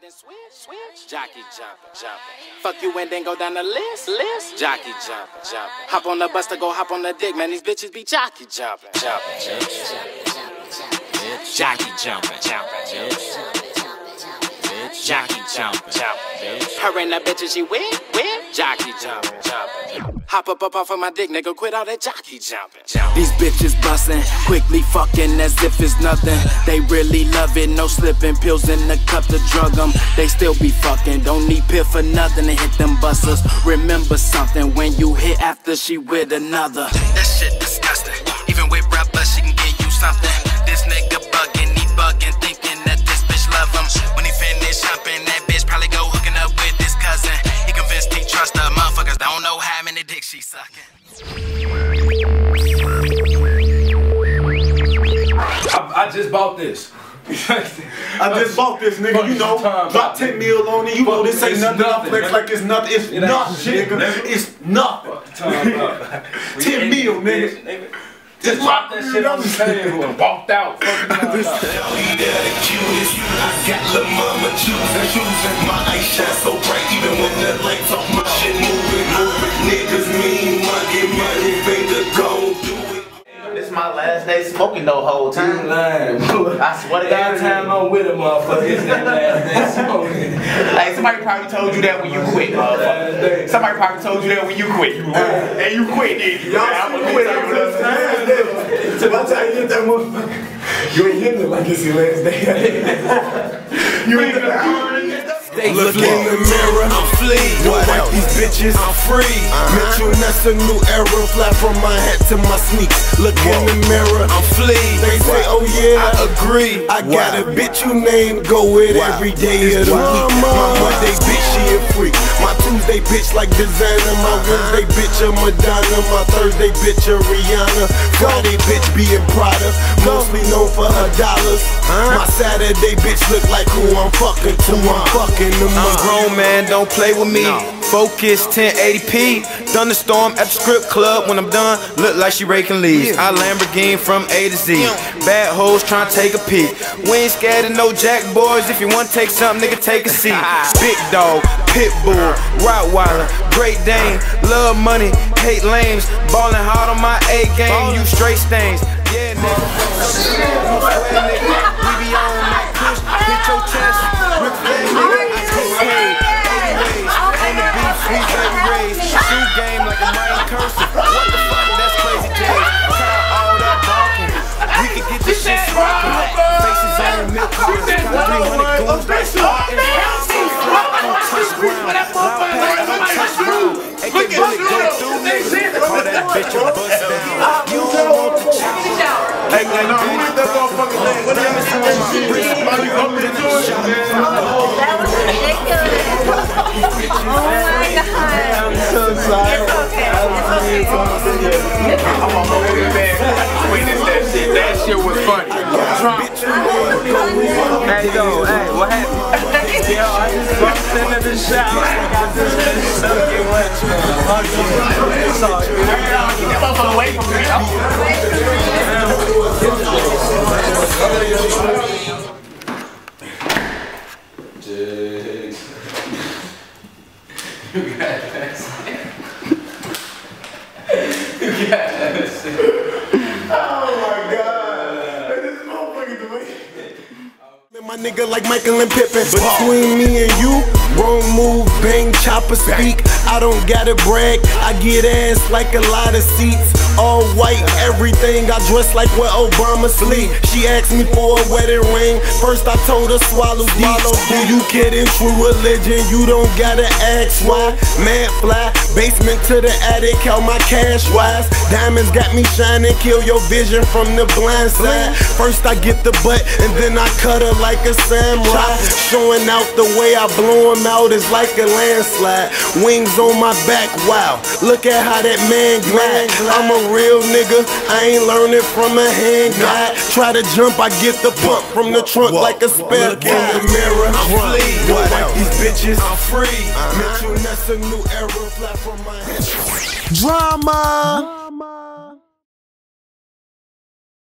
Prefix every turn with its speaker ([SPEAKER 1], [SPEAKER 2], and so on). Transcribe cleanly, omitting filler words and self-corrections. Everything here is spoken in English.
[SPEAKER 1] and switch. Jockey jumping. Fuck you and then go down the list. Jockey jumping. Hop on the bus to go hop on the dick, man. These bitches be jockey jumping. Jockey jumping. Jockey jumping. Her and that bitch and she with jockey jumping. Hop up off of my dick, nigga, quit all that jockey jumping. These bitches bustin', quickly fucking as if it's nothing. They really love it, no slipping pills in the cup to drug them. They still be fucking, don't need pill for nothing to hit them busters. Remember something, when you hit after she with another. That shit disgusting, even with rubber she can give you something. This nigga bugging, he bugging, thinking that this bitch love him. When he finish humping, that bitch probably go hooking up with his cousin. He convinced he trust her, motherfuckers don't know how many dicks she sucking.
[SPEAKER 2] I just bought this.
[SPEAKER 3] I just bought this, nigga, you know, drop 10 mil on it, you know this ain't nothing, I flex like it's nothing, it's nothing, nigga, it's nothing. 10 mil, nigga.
[SPEAKER 2] Just dropped that shit on the table and walked out.
[SPEAKER 4] I got lil' mama choosing. My eyes shine so bright, even when the lights off, my shit moving. Niggas mean money, finger gon' do it.
[SPEAKER 5] This is my last day smoking the whole time.
[SPEAKER 2] You lying, bro.
[SPEAKER 5] I swear to God.
[SPEAKER 2] Every time I'm with a motherfucker, it's that last day smoking.
[SPEAKER 5] Like, somebody probably told you that when you quit, motherfucker. Somebody probably told you that when you quit. And you quit, did you? I'm gonna quit on you.
[SPEAKER 3] So by the time you hit that motherfucker, you ain't hitting it like it's your last day. You ain't gonna
[SPEAKER 4] Look in the mirror, I'm flea. Don't wipe these bitches, I'm free. Mitchell, that's a new era. Fly from my hat to my sneaks. Look in the mirror, I'm flea. They say, oh yeah, I agree. I got a bitch you name, go with every day of the week. My Monday bitch, she a freak. My Tuesday bitch like designer. My Wednesday bitch a Madonna. My Thursday bitch a Rihanna. Friday bitch being Prada, mostly known for her dollars. My Saturday bitch look like who I'm fucking to. I'm fucking. I'm a grown man, don't play with me. Focus 1080p. Thunderstorm at the strip club. When I'm done, look like she raking leaves. I Lamborghini from A to Z. Bad hoes trying to take a peek. We ain't scared of no jack boys. If you want to take something, nigga, take a seat. Big dog, pit bull, Rottweiler, Great Dane. Love money, hate lames. Ballin' hard on my A game. You straight stains. Yeah, nigga. We be on that push. Hit your chest. Rip flag, nigga. Shoot game like a Ryan Cursive. What the fuck? That's crazy J. Cut out all that barking. We can get this shit rockin'. Faces on milk cartons. 300 goons like sparking. Don't touch ground. Ain't they really go through me? Call that bitch a bust down. You don't want the challenge. Hey, like, no, who did that motherfucking thing? What did you say? You up there doing it, man?
[SPEAKER 6] That was ridiculous. Oh my God.
[SPEAKER 3] I'm so sorry.
[SPEAKER 6] It's okay. It's okay.
[SPEAKER 2] I'm a whole man. Witness that shit. That shit was funny. Hey, yo, hey, what happened? Yo, I just bumped into the shop. I just sucked it much, man. Sorry.
[SPEAKER 5] That motherfucker away from me.
[SPEAKER 4] My nigga like Michael and Pippen. Between me and you, wrong move, bang, chopper speak. I don't gotta brag, I get ass like a lot of seats. All white, everything, I dress like where Obama sleep. She asked me for a wedding ring. First I told her swallow deep. Who you kidding? True religion, you don't gotta ask why. Mad fly, basement to the attic, count my cash wise. Diamonds got me shining, kill your vision from the blind side. First I get the butt, and then I cut her like a samurai. Showing out the way I blow him out is like a landslide. Wings on my back, wow. Look at how that man glide. I'm a real nigga, I ain't learning from a hand guy. Try to jump, I get the pump from the trunk like a spare. Look in the mirror, I'm flea. Don't wipe these bitches, I'm free. Mitchell, that's a new era. Fly from my head. Drama.